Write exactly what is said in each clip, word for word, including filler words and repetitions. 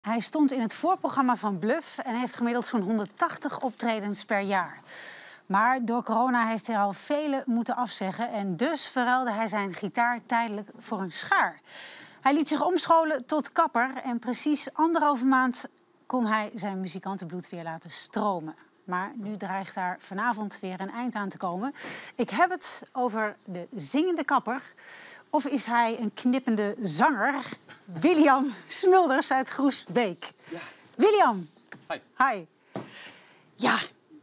Hij stond in het voorprogramma van Bluff en heeft gemiddeld zo'n honderdtachtig optredens per jaar. Maar door corona heeft hij al vele moeten afzeggen en dus verruilde hij zijn gitaar tijdelijk voor een schaar. Hij liet zich omscholen tot kapper en precies anderhalve maand kon hij zijn muzikantenbloed weer laten stromen. Maar nu dreigt daar vanavond weer een eind aan te komen. Ik heb het over de zingende kapper. Of is hij een knippende zanger? William Smulders uit Groesbeek. Ja. William. Hi. Hi. Ja,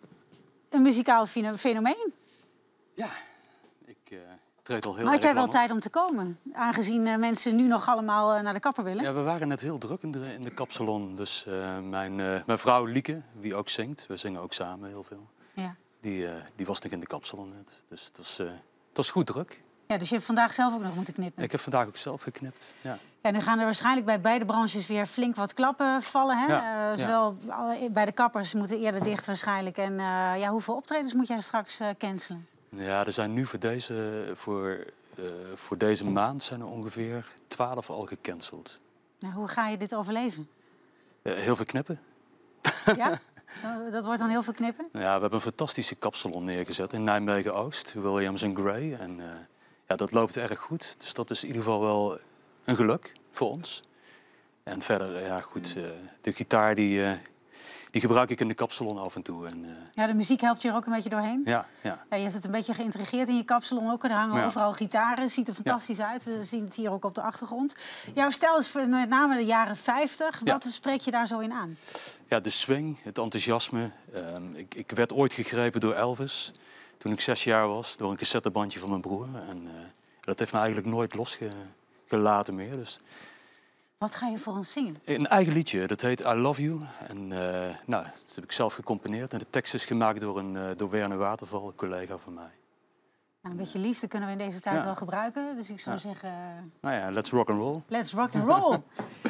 een muzikaal fenomeen. Ja, ik uh, treed al heel maar had jij wel op. tijd om te komen? Aangezien uh, mensen nu nog allemaal uh, naar de kapper willen. Ja, we waren net heel druk in de, in de kapsalon. Dus uh, mijn, uh, mijn vrouw Lieke, wie ook zingt, we zingen ook samen heel veel. Ja. Die, uh, die was nog in de kapsalon net. Dus het was, uh, het was goed druk. Ja, dus je hebt vandaag zelf ook nog moeten knippen? Ik heb vandaag ook zelf geknipt, ja. Ja, nu gaan er waarschijnlijk bij beide branches weer flink wat klappen vallen. Hè? Ja, uh, zowel ja. bij de kappers moeten eerder dicht waarschijnlijk. En uh, ja, hoeveel optredens moet jij straks uh, cancelen? Ja, er zijn nu voor deze, voor, uh, voor deze maand zijn er ongeveer twaalf al gecanceld. Nou, hoe ga je dit overleven? Uh, heel veel knippen. Ja? Dat wordt dan heel veel knippen? Ja, we hebben een fantastische kapsalon neergezet in Nijmegen-Oost, Williams and Gray. En, uh, ja, dat loopt erg goed. Dus dat is in ieder geval wel een geluk voor ons. En verder, ja goed, uh, de gitaar die, uh, die gebruik ik in de kapsalon af en toe. En, uh... Ja, de muziek helpt je er ook een beetje doorheen? Ja, ja. Ja, je hebt het een beetje geïntegreerd in je kapsalon ook. Er hangen ja. overal gitaren, ziet er fantastisch ja. uit. We zien het hier ook op de achtergrond. Jouw stijl is met name de jaren vijftig. Wat ja. spreek je daar zo in aan? Ja, de swing, het enthousiasme. Um, ik, ik werd ooit gegrepen door Elvis toen ik zes jaar was, door een cassettebandje van mijn broer. En uh, dat heeft me eigenlijk nooit losgelaten meer. Dus... Wat ga je voor ons zingen? Een eigen liedje, dat heet I Love You. En, uh, nou, dat heb ik zelf gecomponeerd. En de tekst is gemaakt door, een, uh, door Werner Waterval, een collega van mij. Nou, een beetje liefde kunnen we in deze tijd ja. wel gebruiken. Dus ik zou ja. zeggen... Nou ja, let's rock and roll. Let's rock and roll.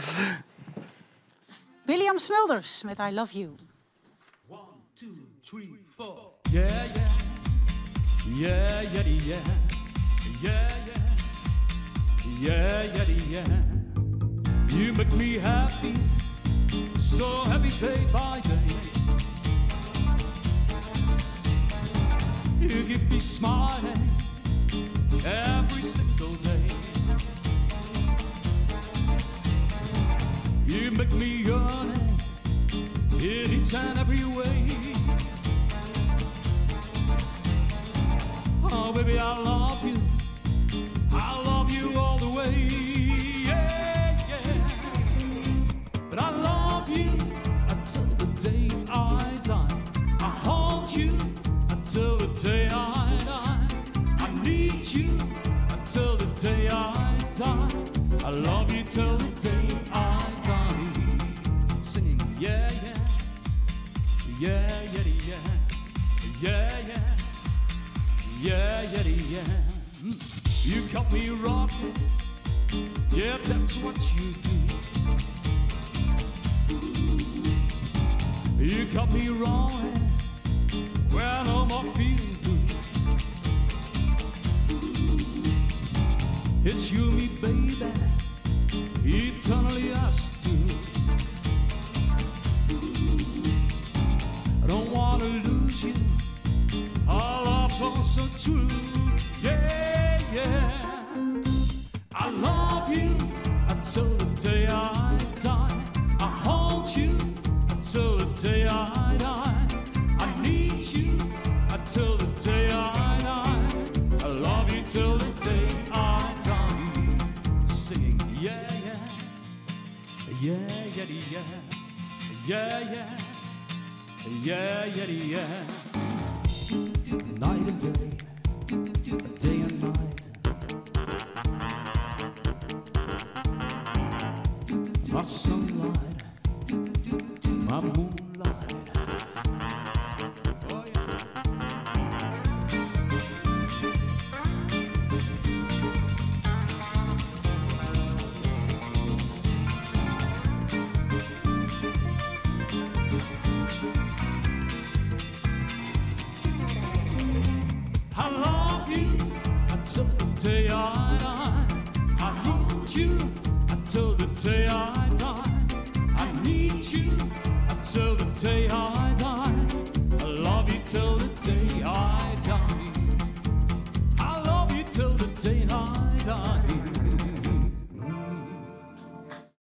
William Smulders met I Love You. One, two, three, four. Yeah, yeah. Yeah, yeah, yeah. Yeah, yeah. Yeah, yeah, yeah. You make me happy, so happy day by day. You keep me smiling every single day. You make me yearning in each and every way. Oh, baby, I love you. I love you all the way. I love you until the day I die. I hold you until the day I die. I need you until the day I die. I love you till the day I die. Singing, yeah, yeah, yeah, yeah, yeah, yeah, yeah, yeah, yeah, yeah. Mm. You got me rocking, yeah, that's what you do. You got me wrong when no more feeling good. It's you, me, baby, eternally us two. I don't wanna lose you. Our love's all so true. Yeah, yeah. I love you until the day I die. I hold you until the day I die. I need you until the day I die. I love you till the day I die. Singing, yeah, yeah, yeah, yeah, yeah, yeah, yeah, yeah, yeah, yeah. Night and day, day and night. My sunlight, my moonlight. Oh yeah. I love you until the day I die. I hold you until the day I die. I till the day I die. I love you till the day I die. I love you till the day I die.